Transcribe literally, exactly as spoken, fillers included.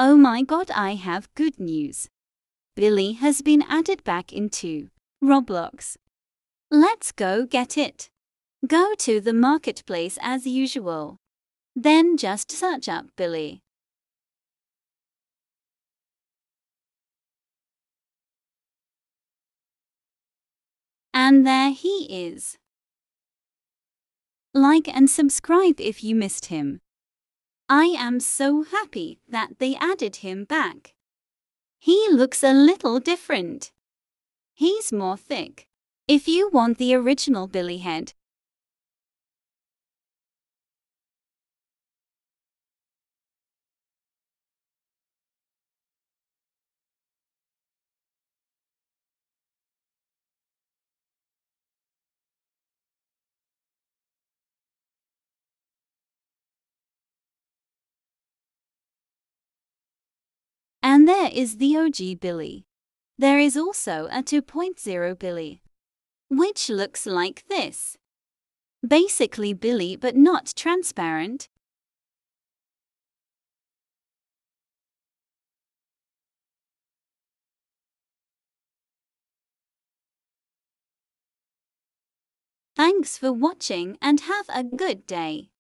Oh my god, I have good news. Billy has been added back into Roblox. Let's go get it. Go to the marketplace as usual. Then just search up Billy. And there he is. Like and subscribe if you missed him. I am so happy that they added him back. He looks a little different. He's more thick. If you want the original Billy head, and there is the O G Billy. There is also a two point oh Billy, which looks like this. Basically Billy but not transparent. Thanks for watching and have a good day.